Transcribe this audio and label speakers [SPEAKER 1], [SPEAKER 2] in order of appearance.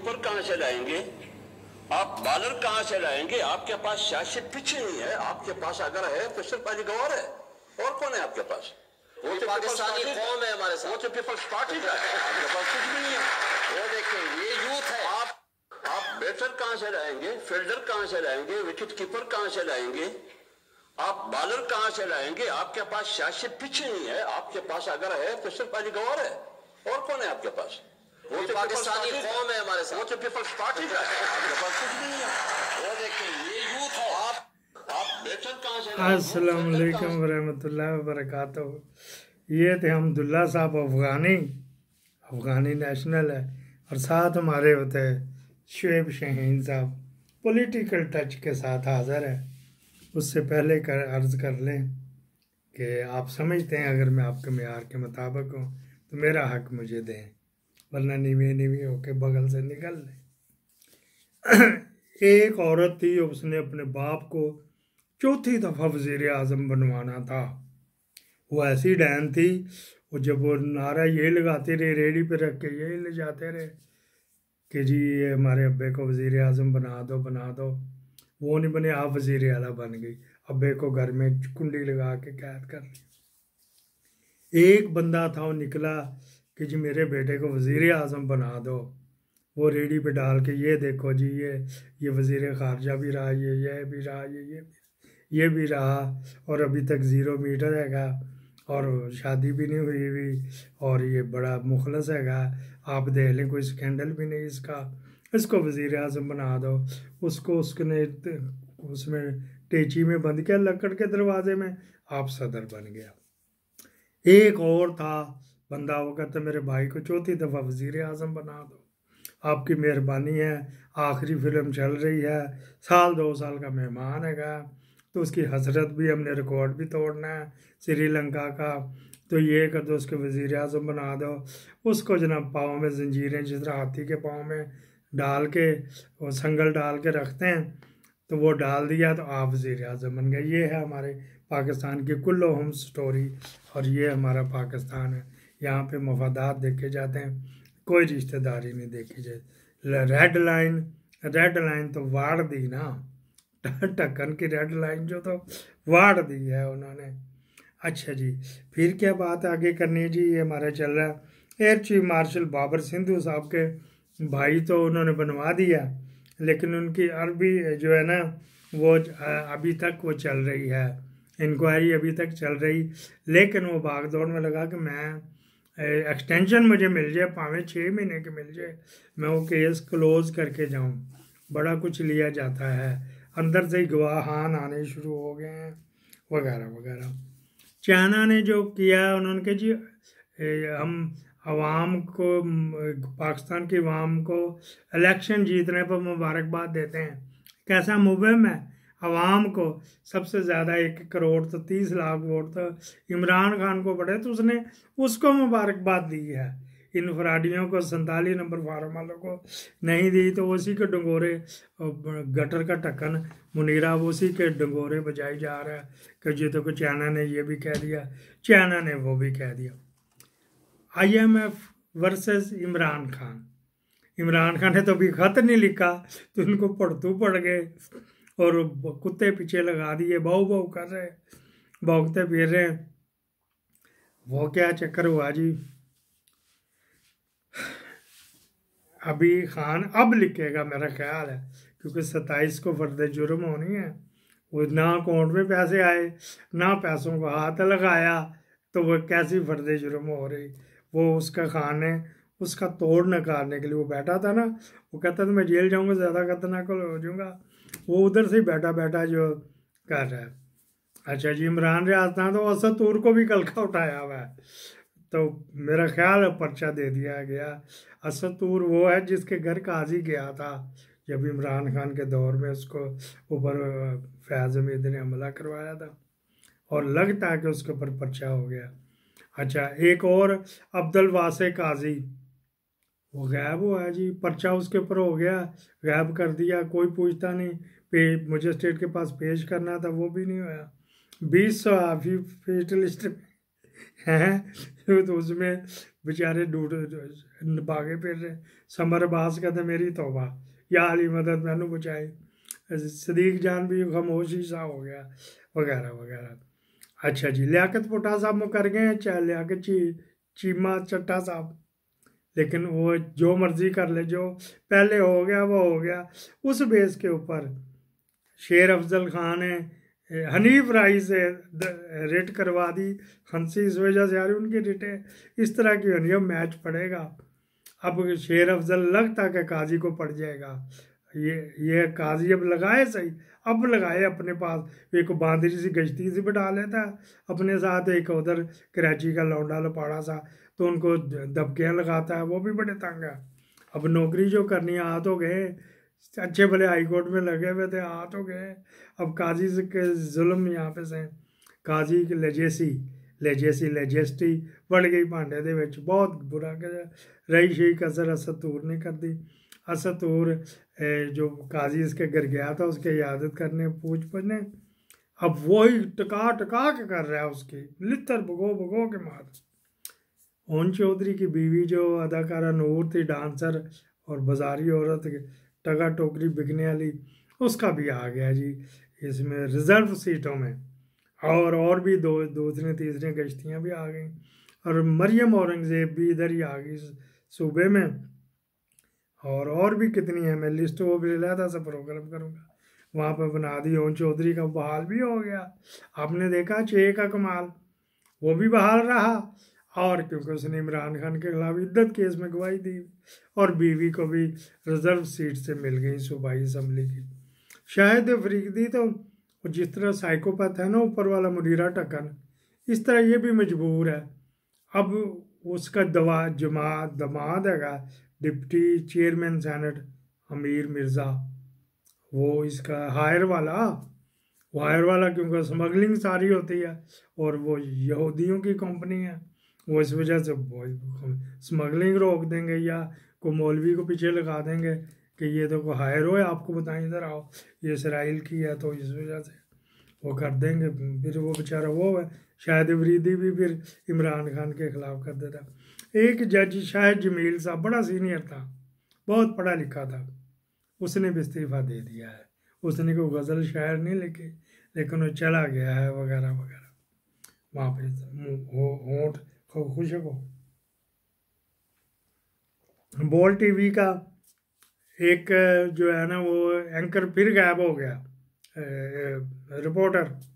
[SPEAKER 1] पर कहां से लाएंगे आप? बॉलर कहां से लाएंगे? आपके पास सियासी पिच नहीं है। आपके पास अगर है तो सिर्फ अली गवार है, और कौन है आपके पास?
[SPEAKER 2] वो तो पाकिस्तानी कौम है हमारे साथ,
[SPEAKER 1] वो तो पीपल्स पार्टी का है। आपके पास कुछ भी नहीं है।
[SPEAKER 2] वो देखें ये यूथ है।
[SPEAKER 1] आप बैटर कहां से लाएंगे? फील्डर कहां से लाएंगे? विकेट कीपर कहां से लाएंगे? आप बॉलर कहां से लाएंगे? आपके पास सियासी पिच नहीं है। आपके पास अगर है तो सिर्फ अली गवार है, और कौन है आपके पास?
[SPEAKER 2] वो तो पाकिस्तानी कौम है हमारे साथ,
[SPEAKER 1] वो तो पीपल्स पार्टी का है। आपके पास कुछ भी नहीं है।
[SPEAKER 2] वो देखें ये यूथ है।
[SPEAKER 1] आप बैटर कहां से?
[SPEAKER 3] अस्सलाम वालेकुम वरहमतुल्लाहि वबरकातुहू। ये थे हमदुल्ला साहब अफ़गानी नेशनल है, और साथ हमारे होते हैं शुएब शाहीन साहब, पॉलिटिकल टच के साथ हाज़िर है। उससे पहले अर्ज़ कर लें कि आप समझते हैं अगर मैं आपके मेयार के मुताबिक हूँ तो मेरा हक मुझे दें, वरना नीवी होके बगल से निकल लें। एक औरत थी, उसने अपने बाप को चौथी दफ़ा वज़ीर आज़म बनवाना था। वो ऐसी डैन थी, वो जब वो नारा ये लगाते रहे, रेडी पे रख के यही ले जाते रहे कि जी ये हमारे अब्बे को वज़ीर आज़म बना दो बना दो। वो नहीं बने, आप वज़ीर आला बन गई, अब्बे को घर में कुंडी लगा के कैद कर ली। एक बंदा था, वो निकला कि जी मेरे बेटे को वज़ीर आज़म बना दो। वो रेडी पे डाल के ये देखो जी ये वज़ीर ख़ारजा भी रहा, ये भी रहा, ये भी रहा, और अभी तक 0 मीटर हैगा, और शादी भी नहीं हुई, और ये बड़ा मुखलस हैगा। आप देख लें, कोई स्कैंडल भी नहीं इसको वज़ीर आज़म बना दो। उसने उसमें टेची में बंद किया, लकड़ के दरवाजे में, आप सदर बन गया। एक और था बंदा, वो कहता मेरे भाई को चौथी दफ़ा वज़ीर आज़म बना दो, आपकी मेहरबानी है, आखिरी फिल्म चल रही है, 1-2 साल का मेहमान हैगा, तो उसकी हसरत भी हमने रिकॉर्ड भी तोड़ना है श्रीलंका का, तो ये कर दो, उसके वज़ीर आज़म बना दो। उसको जनाब पाँव में जंजीरें जिस तरह हाथी के पाँव में डाल के, वो संगल डाल के रखते हैं, तो वो डाल दिया तो आप वज़ीर आज़म बन गए। ये है हमारे पाकिस्तान की कुल्लो हम स्टोरी, और ये हमारा पाकिस्तान है। यहाँ पे मफादात देखे जाते हैं, कोई रिश्तेदारी नहीं देखी जाए। रेड लाइन तो वाड़ दी ना, ढक्कन की रेड लाइन जो तो वाड़ दी है उन्होंने। अच्छा जी, फिर क्या बात आगे करनी है जी? ये हमारा चल रहा है air chief marshal Babar Sindhu साहब के भाई तो उन्होंने बनवा दिया, लेकिन उनकी अरबी जो है ना वो अभी तक वो चल रही है, इंक्वायरी अभी तक चल रही। लेकिन वो भागदौड़ में लगा कि मैं एक्सटेंशन मुझे मिल जाए, भावें 6 महीने के मिल जाए, मैं वो केस क्लोज करके जाऊं। बड़ा कुछ लिया जाता है, अंदर से ही गवाहान आने शुरू हो गए हैं वगैरह वगैरह। चाइना ने जो किया, उन्होंने कहा जी हम अवाम को, पाकिस्तान की अवाम को इलेक्शन जीतने पर मुबारकबाद देते हैं। कैसा मुहिम है? अवाम को सबसे ज़्यादा 1 करोड़ तो 30 लाख वोट तो इमरान खान को पड़े, तो उसने उसको मुबारकबाद दी है। इन फराडियों को 47 नंबर फार्म वालों को नहीं दी, तो उसी के डंगोरे, गटर का ढक्कन मुनीरा, उसी के डंगोरे बजाई जा रहा है कि जी तो चाइना ने ये भी कह दिया, चाइना ने वो भी कह दिया। IMF वर्सेस इमरान खान ने तो अभी खत नहीं लिखा, तो इनको पढ़तू पड़ गए और कुत्ते पीछे लगा दिए, बाऊ कर रहे, भौंकते फिर रहे। वो क्या चक्कर हुआ जी? अभी खान अब लिखेगा मेरा ख्याल है, क्योंकि 27 को फर्द जुर्म होनी है। वो ना अकाउंट में पैसे आए, ना पैसों को हाथ लगाया, तो वो कैसी फर्द जुर्म हो रही? वो उसका खान है, उसका तोड़ नकारने के लिए वो बैठा था ना, वो कहता था मैं जेल जाऊंगा, ज़्यादा खतरनाक हो जाऊंगा। वो उधर से बैठा जो कर रहा है। अच्छा जी, इमरान रियाज था तो असद तूर को भी कल का उठाया हुआ है, तो मेरा ख्याल है पर्चा दे दिया गया। असद तूर वो है जिसके घर काजी गया था जब इमरान खान के दौर में, उसको ऊपर फैज़ हमीद ने हमला करवाया था, और लगता है कि उसके ऊपर पर्चा हो गया। अच्छा, एक और अब्दुल वासे काजी, वो गायब हुआ है जी, पर्चा उसके ऊपर हो गया, गायब कर दिया, कोई पूछता नहीं। मजिस्ट्रेट के पास पेश करना था, वो भी नहीं हुआ। 20 फेटलिस्ट हैं, तो उसमें बेचारे भागे फिर रहे। समर अब्बास कहते मेरी तौबा, या अली मदद मैनू बचाए। सदीक जान भी खामोशी सा हो गया, वगैरह वगैरह। अच्छा जी, लियाकत भुट्टा साहब मुकर गए हैं, चाहे लियाकत चीमा चट्टा साहब, लेकिन वो जो मर्जी कर ले, जो पहले हो गया वो हो गया। उस बेस के ऊपर शेर अफजल खान ने हनीफ राय से रिट करवा दी, हंसी इस वजह से आ रही उनकी रिटें इस तरह की होनी है, मैच पड़ेगा। अब शेर अफजल लगता कि काजी को पड़ जाएगा, ये काजी अब लगाए सही, अब लगाए अपने पास। एक बांदरी सी गश्ती सी बिठा लेता है अपने साथ, एक उधर कराची का लौंडा लपाड़ा सा, तो उनको दबकियाँ लगाता है, वो भी बड़े तंग है। अब नौकरी जो करनी आ तो गए, अच्छे भले हाई कोर्ट में लगे हुए थे, आ तो गए। अब काजी के जुल्म यहाँ पे से काजी की लेजेस्टी बढ़ गई भांडे दे विच, बहुत बुरा रही शही कसर असद तूर ने कर दी। असद तूर जो काजी इसके घर गया था उसके इयादत करने, पूछ पढ़ने, अब वही टका टका के कर रहा है उसकी, लितर भगो भगो के मार। ओन चौधरी की बीवी जो अदाकारा नूर थी, डांसर और बाजारी औरत, टका टोकरी बिकने वाली, उसका भी आ गया जी इसमें रिजर्व सीटों में। और भी दूसरी तीसरी गश्तियाँ भी आ गई, और मरियम औरंगज़ेब भी इधर ही आ गई सूबे में। और भी कितनी है, मैं लिस्ट वो भी लाता सा प्रोग्राम करूँगा, वहाँ पर बना दी। ओन चौधरी का बहाल भी हो गया, आपने देखा 6 का कमाल, वो भी बहाल रहा, और क्योंकि उसने इमरान खान के खिलाफ इद्दत केस में गवाही दी, और बीवी को भी रिजर्व सीट से मिल गई सूबाई असम्बली की। शाहिद अफरीदी तो जिस तरह साइकोपैथ है ना ऊपर वाला मुनीरा टक्कन, इस तरह ये भी मजबूर है। अब उसका दमाद है डिप्टी चेयरमैन सेनेट अमीर मिर्ज़ा, वो इसका हायर वाला क्योंकि स्मगलिंग सारी होती है, और वो यहूदियों की कंपनी है, वो इस वजह से स्मगलिंग रोक देंगे, या को मौलवी को पीछे लगा देंगे कि ये तो को हायर हो, आपको बताएं इधर आओ, ये इसराइल की है, तो इस वजह से वो कर देंगे। फिर वो बेचारा वो है शाहिद अफरीदी भी फिर इमरान खान के खिलाफ कर देता। एक जज शाहिद जमील साहब बड़ा सीनियर था, बहुत पढ़ा लिखा था, उसने भी इस्तीफ़ा दे दिया है। उसने कोई गज़ल शायर नहीं लिखी, लेकिन वो चला गया है वगैरह वगैरह, वहाँ पे होंठ खुश को। बोल टीवी का एक जो है ना वो एंकर फिर गायब हो गया, रिपोर्टर